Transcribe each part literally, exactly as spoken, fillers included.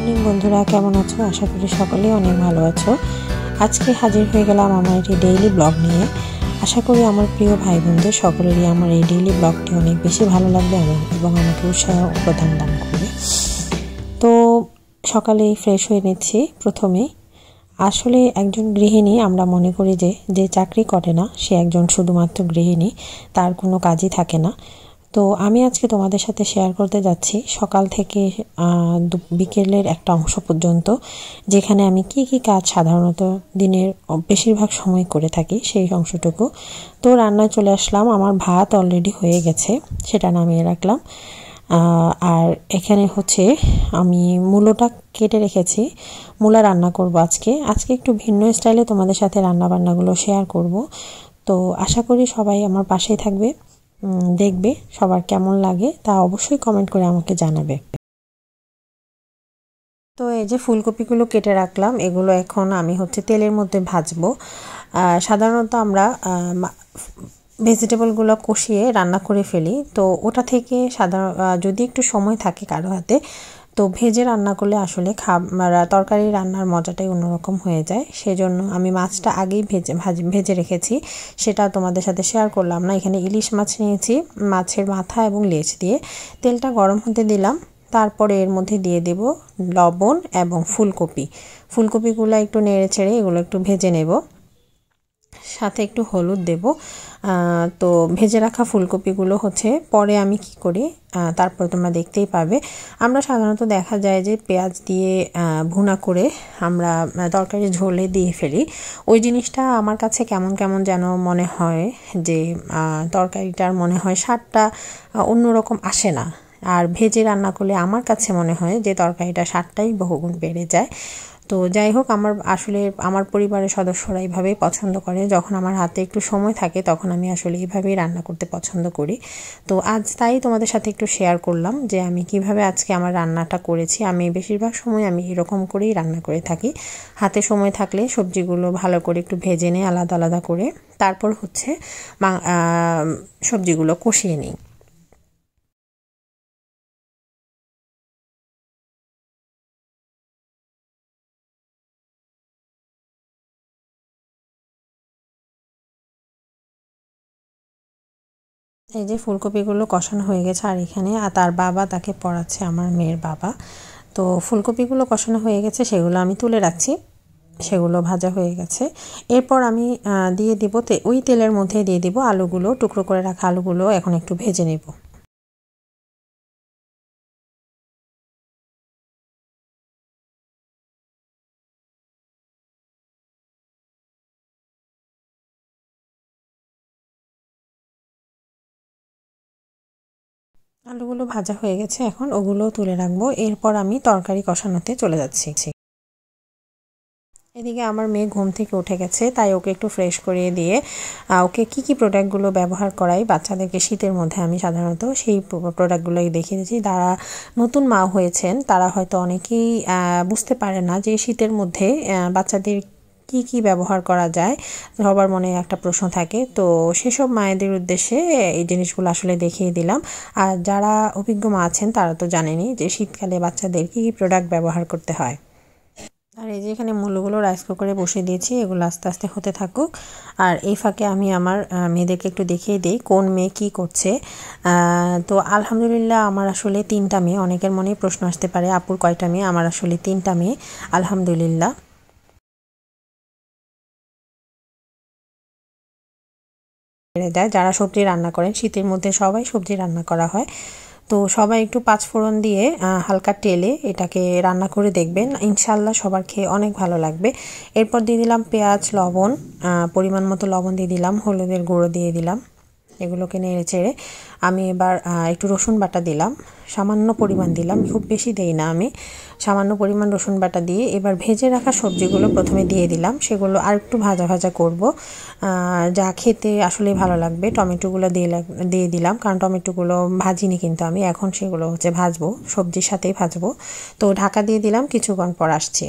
Morning বন্ধুরা, কেমন আছো? আশা করি সকলেই অনেক ভালো আছো। আজকে হাজির হয়ে গেলাম আমার একটি ডেইলি ব্লগ নিয়ে। আশা করি আমার প্রিয় ভাই বোনদের সকলেরই আমার এই ডেইলি ব্লগটি অনেক বেশি ভালো লাগবে এবং আমাকে উৎসাহ প্রদান দান করবে। তো সকালেই ফ্রেশ হয়ে নিচ্ছি। প্রথমেই আসলে একজন গৃহিণী, আমরা মনে করি যে যে চাকরি করে না সে একজন শুধুমাত্র গৃহিণী, তার কোনো কাজই থাকে না। তো আমি আজকে তোমাদের সাথে শেয়ার করতে যাচ্ছি সকাল থেকে বিকেলের একটা অংশ পর্যন্ত, যেখানে আমি কি কি কাজ সাধারণত দিনের বেশিরভাগ সময় করে থাকি সেই অংশটুকু। তো রান্নায় চলে আসলাম। আমার ভাত অলরেডি হয়ে গেছে, সেটা নামিয়ে রাখলাম। আর এখানে হচ্ছে আমি মূলোটা কেটে রেখেছি, মূলা রান্না করব আজকে আজকে একটু ভিন্ন স্টাইলে তোমাদের সাথে রান্না বান্নাগুলো শেয়ার করব। তো আশা করি সবাই আমার পাশেই থাকবে, দেখবে সবার কেমন লাগে তা অবশ্যই কমেন্ট করে আমাকে জানাবে। তো এই যে ফুলকপিগুলো কেটে রাখলাম, এগুলো এখন আমি হচ্ছে তেলের মধ্যে ভাজবো। সাধারণত আমরা ভেজিটেবলগুলো কষিয়ে রান্না করে ফেলি, তো ওটা থেকে সাধারণ যদি একটু সময় থাকে কারো হাতে, তো ভেজে রান্না করলে আসলে খাবার তরকারি রান্নার মজাটাই অন্যরকম হয়ে যায়। সেজন্য আমি মাছটা আগেই ভেজে ভাজি ভেজে রেখেছি, সেটা তোমাদের সাথে শেয়ার করলাম না। এখানে ইলিশ মাছ নিয়েছি, মাছের মাথা এবং লেজ দিয়ে তেলটা গরম হতে দিলাম। তারপরে এর মধ্যে দিয়ে দেব লবণ এবং ফুলকপি। ফুলকপিগুলো একটু নেড়ে ছেড়ে এগুলো একটু ভেজে নেব, সাথে একটু হলুদ দেব। তো ভেজে রাখা ফুলকপিগুলো হচ্ছে পরে আমি কি করি তারপর তোমরা দেখতেই পাবে। আমরা সাধারণত দেখা যায় যে পেঁয়াজ দিয়ে ভুনা করে আমরা তরকারি ঝোলে দিয়ে ফেলি। ওই জিনিসটা আমার কাছে কেমন কেমন যেন মনে হয়, যে তরকারিটার মনে হয় স্বাদটা অন্যরকম আসে না। আর ভেজে রান্না করলে আমার কাছে মনে হয় যে তরকারিটা স্বাদটাই বহুগুণ বেড়ে যায়। তো যাই হোক, আমার আসলে আমার পরিবারের সদস্যরা এইভাবেই পছন্দ করে। যখন আমার হাতে একটু সময় থাকে তখন আমি আসলে এইভাবেই রান্না করতে পছন্দ করি। তো আজ তাই তোমাদের সাথে একটু শেয়ার করলাম যে আমি কিভাবে আজকে আমার রান্নাটা করেছি। আমি বেশিরভাগ সময় আমি এরকম করেই রান্না করে থাকি। হাতে সময় থাকলে সবজিগুলো ভালো করে একটু ভেজে নিই আলাদা আলাদা করে, তারপর হচ্ছে সবজিগুলো কষিয়ে নিই। এই যে ফুলকপিগুলো কষানো হয়ে গেছে, আর এখানে আর তার বাবা তাকে পড়াচ্ছে, আমার মেয়ের বাবা। তো ফুলকপিগুলো কষানো হয়ে গেছে, সেগুলো আমি তুলে রাখছি, সেগুলো ভাজা হয়ে গেছে। এরপর আমি দিয়ে দিব ওই তেলের মধ্যে দিয়ে দিব আলুগুলো, টুকরো করে রাখা আলুগুলো এখন একটু ভেজে নেব। আলুগুলো ভাজা হয়ে গেছে, এখন ওগুলো তুলে রাখবো। এরপর আমি তরকারি কষানোতে চলে যাচ্ছি। এদিকে আমার মেয়ে ঘুম থেকে উঠে গেছে, তাই ওকে একটু ফ্রেশ করিয়ে দিয়ে ওকে কি কি প্রোডাক্টগুলো ব্যবহার করাই বাচ্চাদেরকে শীতের মধ্যে, আমি সাধারণত সেই প্রোডাক্টগুলোই দেখিয়ে দিয়েছি। যারা নতুন মা হয়েছেন তারা হয়তো অনেকেই বুঝতে পারে না যে শীতের মধ্যে বাচ্চাদের কি কি ব্যবহার করা যায়। সবার মনে একটা প্রশ্ন থাকে, তো সেসব মায়েদের উদ্দেশ্যে এই জিনিসগুলো আসলে দেখিয়ে দিলাম। আর যারা অভিজ্ঞ মা আছেন তারা তো জানেনই যে শীতকালে বাচ্চাদের কি কি প্রোডাক্ট ব্যবহার করতে হয়। আর এই যে এখানে মূলগুলো রাইস কুকারে বসিয়ে দিয়েছি, এগুলো আস্তে আস্তে হতে থাকুক। আর এই ফাঁকে আমি আমার মেয়েদেরকে একটু দেখিয়ে দিই কোন মেয়ে কি করছে। তো আলহামদুলিল্লাহ আমার আসলে তিনটা মেয়ে। অনেকের মনেই প্রশ্ন আসতে পারে আপুর কয়টা মেয়ে? আমার আসলে তিনটা মেয়ে, আলহামদুলিল্লাহ। যারা সবজি রান্না করেন, শীতের মধ্যে সবাই সবজি রান্না করা হয়, তো সবাই একটু পাঁচফোড়ন দিয়ে হালকা তেলে এটাকে রান্না করে দেখবেন, ইনশাল্লাহ সবার খেয়ে অনেক ভালো লাগবে। এরপর দিয়ে দিলাম পেঁয়াজ, লবণ, পরিমাণ মতো লবণ দিয়ে দিলাম, হলুদের গুঁড়ো দিয়ে দিলাম। এগুলোকে নেড়ে চেড়ে আমি এবার একটু রসুন বাটা দিলাম, সামান্য পরিমাণ দিলাম, খুব বেশি দেই না আমি, সামান্য পরিমাণ রসুন বাটা দিয়ে এবার ভেজে রাখা সবজিগুলো প্রথমে দিয়ে দিলাম। সেগুলো আর একটু ভাজা ভাজা করব, যা খেতে আসলে ভালো লাগবে। টমেটোগুলো দিয়ে দিয়ে দিলাম, কারণ টমেটোগুলো ভাজিনি কিন্তু আমি, এখন সেগুলো হচ্ছে ভাজবো, সবজির সাথেই ভাজবো। তো ঢাকা দিয়ে দিলাম, কিছুক্ষণ পর আসছি।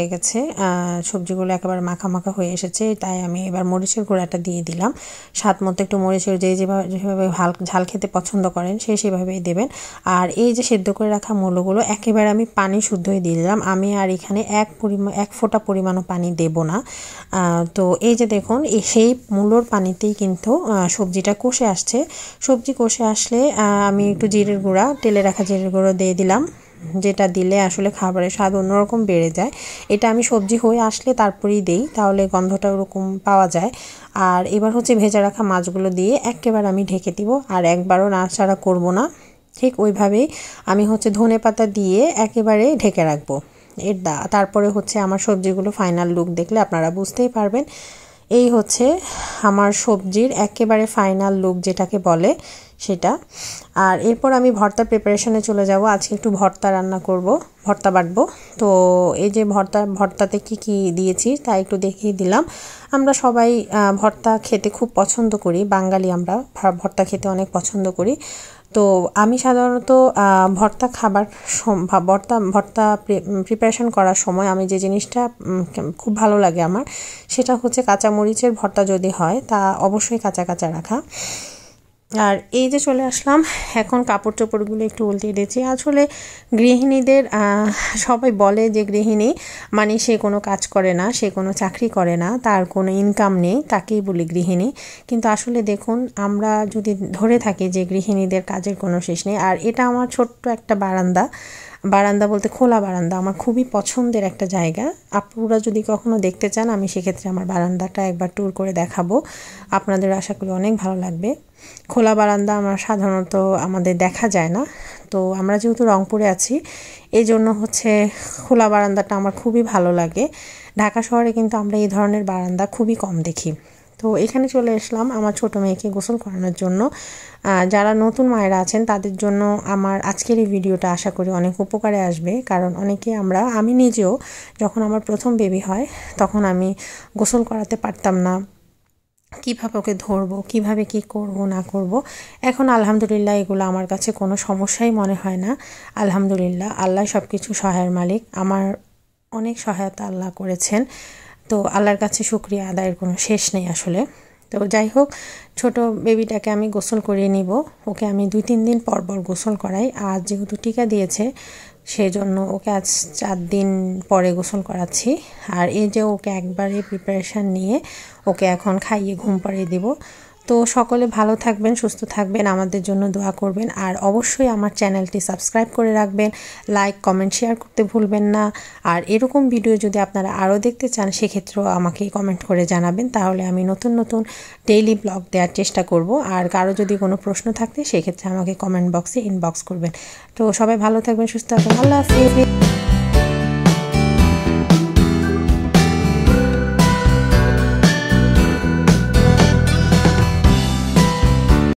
গেছে, সবজিগুলো একেবারে মাখা মাখা হয়ে এসেছে। তাই আমি এবার মরিচের গুঁড়াটা দিয়ে দিলাম। স্বাদ মতো একটু মরিচের, যে যেভাবে যেভাবে ঝাল ঝাল খেতে পছন্দ করেন সে সেভাবেই দেবেন। আর এই যে সেদ্ধ করে রাখা মূলোগুলো একেবারে আমি পানি শুদ্ধই দিয়ে দিলাম। আমি আর এখানে এক পরিমাণ এক ফোঁটা পরিমাণও পানি দেব না। তো এই যে দেখুন, সেই মূলোর পানিতেই কিন্তু সবজিটা কষে আসছে। সবজি কষে আসলে আমি একটু জিরের গুঁড়া, তেলে রাখা জিরের গুঁড়ো দিয়ে দিলাম, যেটা দিলে আসলে খাবারের স্বাদ অন্যরকম বেড়ে যায়। এটা আমি সবজি হয়ে আসলে তারপরেই দেই, তাহলে গন্ধটা ওরকম পাওয়া যায়। আর এবার হচ্ছে ভেজে রাখা মাছগুলো দিয়ে একেবারে আমি ঢেকে দিব, আর একবারও নাড়াচাড়া করব না। ঠিক ওইভাবেই আমি হচ্ছে ধনে পাতা দিয়ে একেবারে ঢেকে রাখবো। এর দা তারপরে হচ্ছে আমার সবজিগুলো ফাইনাল লুক দেখলে আপনারা বুঝতেই পারবেন। এই হচ্ছে আমার সবজির একেবারে ফাইনাল লুক যেটাকে বলে সেটা। আর এরপর আমি ভর্তা প্রিপারেশনে চলে যাব। আজকে একটু ভর্তা রান্না করব, ভর্তা বাটবো। তো এই যে ভর্তা ভর্তাতে কি কি দিয়েছি তা একটু দেখিয়ে দিলাম। আমরা সবাই ভর্তা খেতে খুব পছন্দ করি, বাঙালি আমরা ভর্তা খেতে অনেক পছন্দ করি। তো আমি সাধারণত ভর্তা খাবার ভর্তা ভর্তা প্রিপারেশন করার সময় আমি যে জিনিসটা খুব ভালো লাগে আমার, সেটা হচ্ছে কাঁচামরিচের ভর্তা যদি হয় তা অবশ্যই কাঁচা কাঁচা রাখা। আর এই যে চলে আসলাম, এখন কাপড় চোপড়গুলো একটু উল্টে দিয়েছি। আসলে গৃহিণীদের সবাই বলে যে গৃহিণী মানে সে কোনো কাজ করে না, সে কোনো চাকরি করে না, তার কোনো ইনকাম নেই, তাকেই বলি গৃহিণী। কিন্তু আসলে দেখুন, আমরা যদি ধরে থাকি যে গৃহিণীদের কাজের কোনো শেষ নেই। আর এটা আমার ছোট্ট একটা বারান্দা, বারান্দা বলতে খোলা বারান্দা, আমার খুবই পছন্দের একটা জায়গা। আপনারা যদি কখনো দেখতে চান, আমি সেক্ষেত্রে আমার বারান্দাটা একবার ট্যুর করে দেখাবো, আপনাদের আশা করি অনেক ভালো লাগবে। খোলা বারান্দা আমার সাধারণত আমাদের দেখা যায় না। তো আমরা যেহেতু রংপুরে আছি, এই জন্য হচ্ছে খোলা বারান্দাটা আমার খুবই ভালো লাগে। ঢাকা শহরে কিন্তু আমরা এই ধরনের বারান্দা খুবই কম দেখি। তো এখানে চলে আসলাম আমার ছোট মেয়েকে গোসল করানোর জন্য। যারা নতুন মায়েরা আছেন তাদের জন্য আমার আজকের এই ভিডিওটা আশা করি অনেক উপকারে আসবে। কারণ অনেকে আমরা, আমি নিজেও যখন আমার প্রথম বেবি হয় তখন আমি গোসল করাতে পারতাম না, কীভাবে ওকে ধরবো, কীভাবে কি করব না করব। এখন আলহামদুলিল্লাহ এগুলো আমার কাছে কোনো সমস্যাই মনে হয় না। আলহামদুলিল্লাহ, আল্লাহ সব কিছু সহায়ের মালিক, আমার অনেক সহায়তা আল্লাহ করেছেন। তো আল্লাহর কাছে শুকরিয়া আদায়ের কোনো শেষ নেই আসলে। তো যাই হোক, ছোট বেবিটাকে আমি গোসল করিয়ে নিব। ওকে আমি দুই তিন দিন পর পর গোসল করাই। আর যেহেতু টিকা দিয়েছে সেই জন্য ওকে আজ চার দিন পরে গোসল করাচ্ছি। আর এই যে ওকে একবারে প্রিপারেশান নিয়ে ওকে এখন খাইয়ে ঘুম পাড়িয়ে দেব। তো সকলে ভালো থাকবেন, সুস্থ থাকবেন, আমাদের জন্য দোয়া করবেন। আর অবশ্যই আমার চ্যানেলটি সাবস্ক্রাইব করে রাখবেন, লাইক কমেন্ট শেয়ার করতে ভুলবেন না। আর এরকম ভিডিও যদি আপনারা আরও দেখতে চান সেক্ষেত্রেও আমাকে কমেন্ট করে জানাবেন, তাহলে আমি নতুন নতুন ডেইলি ব্লগ দেওয়ার চেষ্টা করব। আর কারো যদি কোনো প্রশ্ন থাকলে সেক্ষেত্রে আমাকে কমেন্ট বক্সে ইনবক্স করবেন। তো সবাই ভালো থাকবেন, সুস্থ থাকবেন, আল্লাহ হাফেজ।